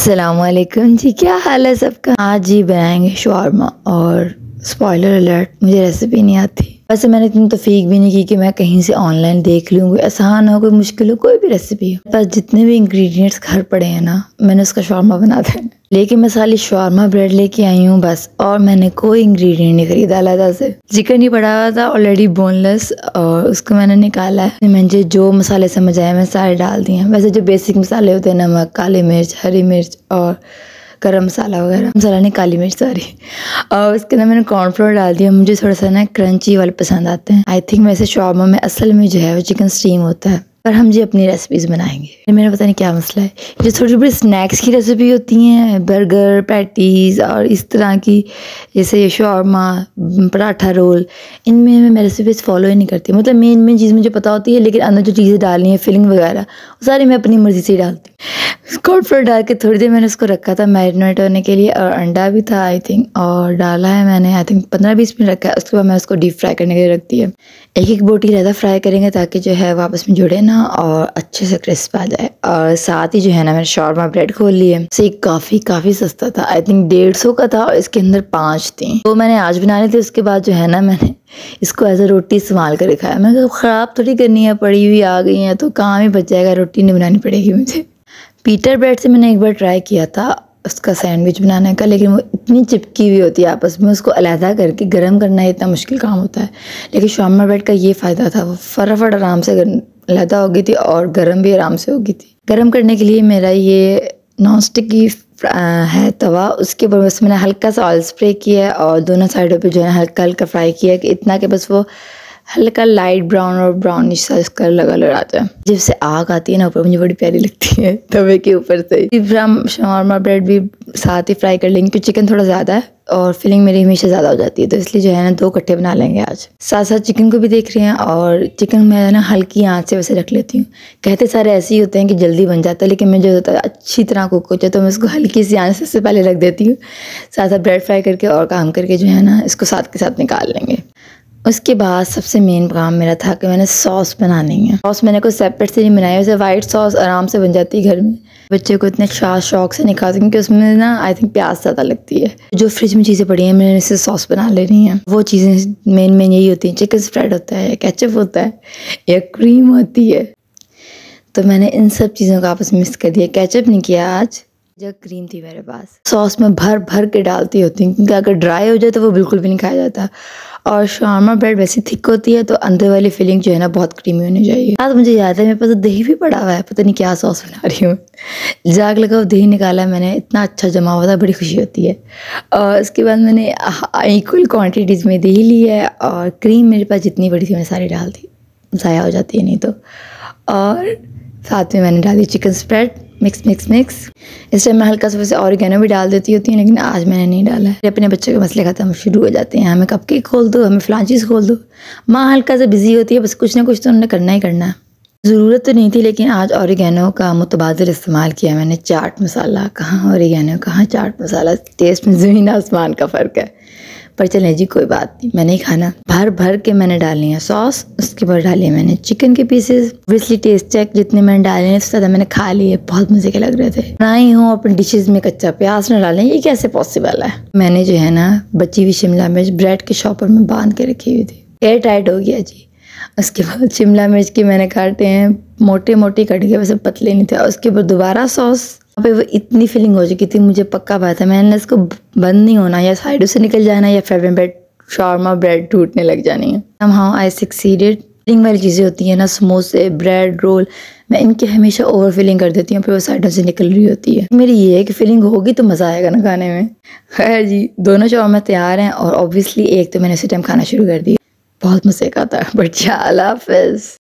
अस्सलामुअलैकुम जी, क्या हाल है सबका। आज जी बनाएंगे शवारमा और स्पॉइलर अलर्ट, मुझे रेसिपी नहीं आती। वैसे मैंने इतनी तौफीक भी नहीं की कि मैं कहीं से ऑनलाइन देख लूँ, कोई आसान हो कोई मुश्किल हो कोई भी रेसिपी हो, बस जितने भी इंग्रेडिएंट्स घर पड़े हैं ना मैंने उसका शवारमा बना देना। लेकिन मैं साली शवारमा ब्रेड लेके आई हूँ बस, और मैंने कोई इंग्रेडिएंट नहीं खरीदा अलग से। चिकन ही पड़ा हुआ था ऑलरेडी बोनलेस, और उसको मैंने निकाला है। मुझे जो मसाले समझ आए मैं सारे डाल दिए हैं। वैसे जो बेसिक मसाले होते हैं, नमक, काली मिर्च, हरी मिर्च और गरम मसाला वगैरह, मसाला नहीं काली मिर्च सॉरी, और उसके अंदर मैंने कॉर्नफ्लोर डाल दिया। मुझे थोड़ा सा ना क्रंची वाले पसंद आते हैं। आई थिंक वैसे शवारमा में असल में जो है वो चिकन स्टीम होता है, पर हम जी अपनी रेसिपीज़ बनाएंगे। मेरा पता नहीं क्या मसला है, जो छोटी बड़ी स्नैक्स की रेसिपी होती हैं, बर्गर, पैटीज़ और इस तरह की, जैसे शवारमा, पराठा रोल, इनमें मैं रेसिपीज़ फॉलो ही नहीं करती। मतलब मेन चीज़ मुझे पता होती है, लेकिन अंदर जो चीज़ें डालनी है, फिलिंग वगैरह, वो सारी मैं अपनी मर्ज़ी से ही डालती हूँ। कॉर्नफ्लोर डाल के थोड़ी देर मैंने उसको रखा था मैरिनेट होने के लिए, और अंडा भी था आई थिंक, और डाला है मैंने आई थिंक 15-20 मिनट रखा है। उसके बाद मैं उसको डीप फ्राई करने के लिए रख दिया। एक एक बोटी ज़्यादा फ्राई करेंगे ताकि जो है वापस में जुड़े ना और अच्छे से क्रिस्प आ जाए। और साथ ही जो है ना मैंने शवारमा ब्रेड खोल लिए। से काफ़ी सस्ता था, आई थिंक 150 का था, और इसके अंदर 5 थी। तो मैंने आज बनाने थे। उसके बाद जो है ना मैंने इसको एज अ रोटी इस्तेमाल करके खाया। मैंने कहा ख़राब थोड़ी करनी है, पड़ी हुई आ गई हैं तो काम ही बच जाएगा, रोटी नहीं बनानी पड़ेगी मुझे। पीटर ब्रेड से मैंने एक बार ट्राई किया था उसका सैंडविच बनाने का, लेकिन वो इतनी चिपकी हुई होती है आपस में, उसको अलहदा करके गर्म करना इतना मुश्किल काम होता है। लेकिन शवारमा ब्रेड का ये फ़ायदा था, वो फटाफट आराम से अलहदा हो गई थी और गर्म भी आराम से हो गई थी। गर्म करने के लिए मेरा ये नॉन स्टिक की है तवा, उसके ऊपर बस मैंने हल्का सा ऑयल स्प्रे किया है और दोनों साइडों पे जो है हल्का हल्का फ्राई किया है, कि इतना कि बस वो हल्का लाइट ब्राउन और ब्राउनिश सा इसका कलर आता है। जब से आग आती है ना ऊपर, मुझे बड़ी प्यारी लगती है तवे के ऊपर से। हम शवारमा ब्रेड भी साथ ही फ्राई कर लेंगे, क्योंकि चिकन थोड़ा ज़्यादा है और फिलिंग मेरी हमेशा ज़्यादा हो जाती है, तो इसलिए जो है ना 2 इकट्ठे बना लेंगे आज। साथ साथ चिकन को भी देख रहे हैं, और चिकन मैं ना हल्की आंच से वैसे रख लेती हूँ। कहते सारे ऐसे ही होते हैं कि जल्दी बन जाता है, लेकिन मैं जो होता है अच्छी तरह कुक हो जाए तो मैं इसको हल्की सी आंच से पहले रख देती हूँ। साथ साथ ब्रेड फ्राई करके और काम करके जो है ना इसको साथ के साथ निकाल लेंगे। उसके बाद सबसे मेन काम मेरा था कि मैंने सॉस बनानी है। सॉस मैंने कोई सेपरेट से नहीं बनाई, वैसे वाइट सॉस आराम से बन जाती है घर में। बच्चे को इतने शौक से नहीं खाते, क्योंकि उसमें ना आई थिंक प्याज ज़्यादा लगती है। जो फ्रिज में चीज़ें पड़ी हैं मैंने इससे सॉस बना लेनी है। वो चीज़ें मेन यही होती हैं, चिकन स्प्रेड होता है, केचप होता है या क्रीम होती है। तो मैंने इन सब चीज़ों को आपस में मिक्स कर दिया। केचप नहीं किया आज, जब क्रीम थी मेरे पास। सॉस में भर के डालती होती हूँ, क्योंकि अगर ड्राई हो जाए तो वो बिल्कुल भी नहीं खाया जाता। और शवारमा ब्रेड वैसे थिक होती है, तो अंदर वाली फिलिंग जो है ना बहुत क्रीमी होनी चाहिए। आज मुझे याद है मेरे पास दही भी पड़ा हुआ है, पता नहीं क्या सॉस बना रही हूँ। जाग लगा दही निकाला मैंने, इतना अच्छा जमा हुआ था, बड़ी खुशी होती है। और उसके बाद मैंने इक्वल क्वान्टिटीज़ में दही ली है, और क्रीम मेरे पास जितनी बड़ी थी मैंने सारी डाल दी, ज़ाया हो जाती है नहीं तो। और साथ में मैंने डाली चिकन स्प्रेड, मिक्स। इस टाइम मैं हल्का सा वैसे ऑरिगेनो भी डाल देती होती है, लेकिन आज मैंने नहीं डाला है। अपने बच्चे के मसले ख़त्म शुरू हो जाते हैं, हमें कपकेक खोल दो, हमें फलां चीज़ खोल दो। माँ हल्का सा बिजी होती है, बस कुछ ना कुछ तो उन्होंने करना ही करना है। ज़रूरत तो नहीं थी, लेकिन आज ऑरिगेनो का मुतबादिल इस्तेमाल किया मैंने। चाट मसाला कहाँ, ऑरिगेनो कहाँ, चाट मसाला, टेस्ट में ज़मीन आसमान का फ़र्क है। पर चलें जी कोई बात नहीं, मैंने ही खाना। भर के मैंने डाली है सॉस। उसके बाद डाली मैंने चिकन के पीसेस। ऑब्वियसली टेस्ट चेक, जितने मैंने डाले हैं उससे ज़्यादा मैंने खा लिए, बहुत मज़े के लग रहे थे। बनाई हूँ अपनी डिशेज़ में कच्चा प्याज न डालें, ये कैसे पॉसिबल है। मैंने जो है ना बची हुई शिमला मिर्च ब्रेड के शॉपर में बांध के रखी हुई थी, एयर टाइट हो गया जी। उसके बाद शिमला मिर्च के मैंने काटे हैं, मोटे कट गए, वैसे पतले नहीं थे। उसके ऊपर दोबारा सॉस, पे वो इतनी फीलिंग हो चुकी थी, मुझे पक्का पता था मैंने इसको बंद नहीं होना, या साइडों से निकल जाना, या फिर ब्रेड शवारमा ब्रेड टूटने लग जानी है। somehow I succeeded। फिलिंग वाली चीज़ें होती हैं ना, समोसे, ब्रेड, रोल, मैं इनके हमेशा ओवर फिलिंग कर देती हूँ, फिर वो साइडों से निकल रही होती है। मेरी ये है कि फिलिंग होगी तो मज़ा आएगा ना खाने में। खैर जी, दोनों शवारमा तैयार हैं, और ऑब्वियसली एक तो मैंने उसी टाइम खाना शुरू कर दिया, बहुत मज़े का था। बट अल्लाह हाफ़िज़।